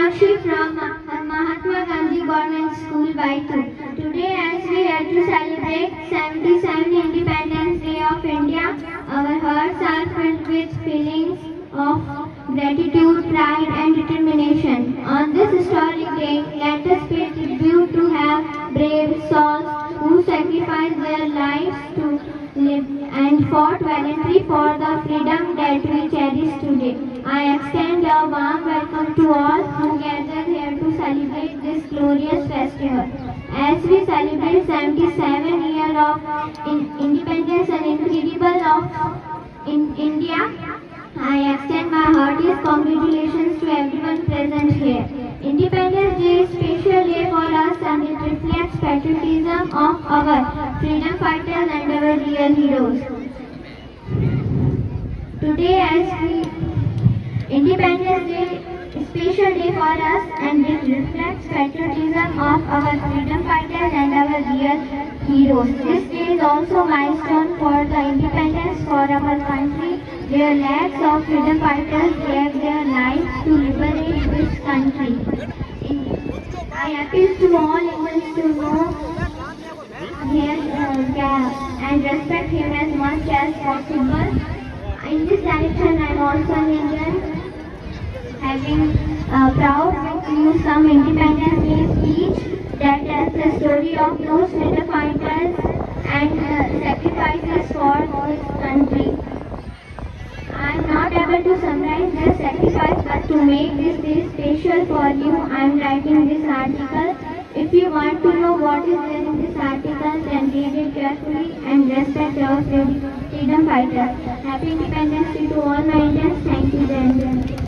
Meenakshi from Mahatma Gandhi Government School Baitu. Today as we are to celebrate 77th Independence Day of India, our hearts are filled with feelings of gratitude, pride and determination. On this historic day, let us pay tribute to have brave souls who sacrificed their lives to live and fought valiantly for the freedom that we cherish today. I extend a warm welcome to all who gathered here to celebrate this glorious festival. As we celebrate 77 years of independence and incredible of India, I extend my heartiest congratulations to everyone present here. Independence Day is a special day for us and it reflects patriotism of our freedom fighters and our real heroes. Today Independence Day is a special day for us and it reflects patriotism of our freedom fighters and our real heroes. This day is also a milestone for the independence for our country, where lakhs of freedom fighters gave their lives to liberate this country. I appeal to all Indians to know and respect him as much as possible. In this direction, I am also an Indian, having proud to you some Independence Day speech that tells the story of those freedom fighters and sacrifices for this country. I am not able to summarize their sacrifice, but to make this day special for you, I am writing this article. If you want to know what is there in this article, then read it carefully and respect our freedom fighters. Happy Independence Day to all my Indians. Thank you, Jai Hind.